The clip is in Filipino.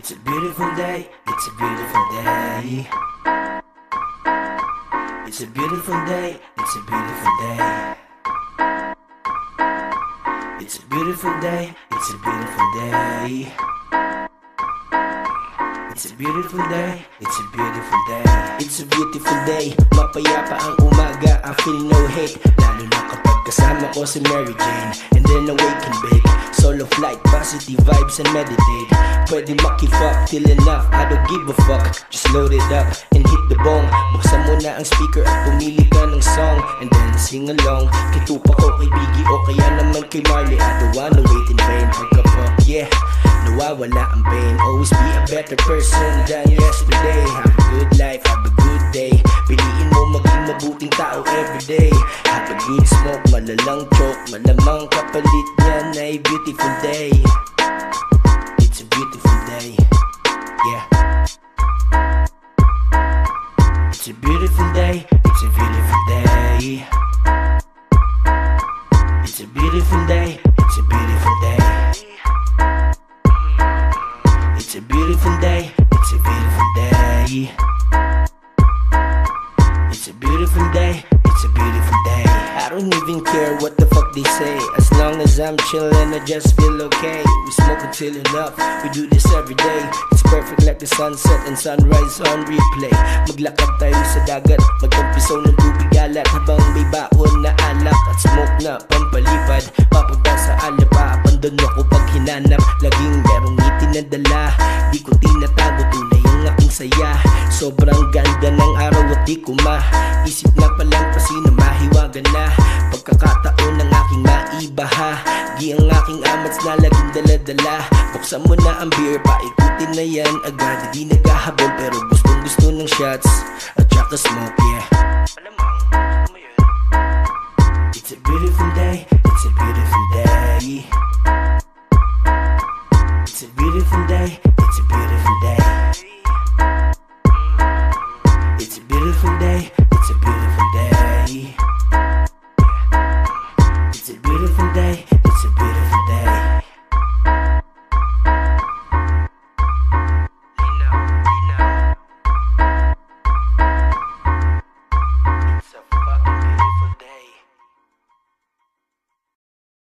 It's a beautiful day, it's a beautiful day. It's a beautiful day, it's a beautiful day. It's a beautiful day, it's a beautiful day. It's a beautiful day, it's a beautiful day. It's a beautiful day, mapayapa ang umaga, I feel no hate. Lalo na kapag kasama ko si Mary Jane. And then awake and bake, solo flight, positive vibes and meditate. Pwede makifuck till enough, I don't give a fuck. Just load it up and hit the bong. Buksan mo na ang speaker at pumili ka ng song, and then sing along. Kay Tupac o kay Biggie o kaya naman kay Marley, I don't wanna wait in vain. Pagka-fuck, yeah, nawawala ang pain. Always be a better person than yesterday. Have a good life, have a good day. Piliin mo maging mabuting tao everyday. Have a good smoke, malalang choke. Malamang kapalit niyan ay beautiful day. It's a beautiful day, yeah. It's a beautiful day, it's a beautiful day. It's a beautiful day, it's a beautiful day. It's a beautiful day, it's a beautiful day. It's a beautiful day, it's a beautiful day. I don't even care what the fuck they say, as long as I'm chillin', I just feel okay. We smoke until enough, we do this every day. It's perfect like the sunset and sunrise on replay. Maglakad tayo sa dagat, magtampisaw ng tubig alat, habang may baon na alak at smoke na pampalipad. Papunta sa alapa, abandon ako pag hinanap. Laging merong ngiti na dala, di ko tinatago, tunay ang aking saya. Sobrang ganda ng araw at di ko maisip na palang pasina, mahiwagan na pagkakataon ng aking maibaha. Di ang aking amats na laging dala-dala. Buksan mo na ang beer, paikutin na yan agad. Di naghahabol pero gustong gusto ng shots at saka smoke, yeah.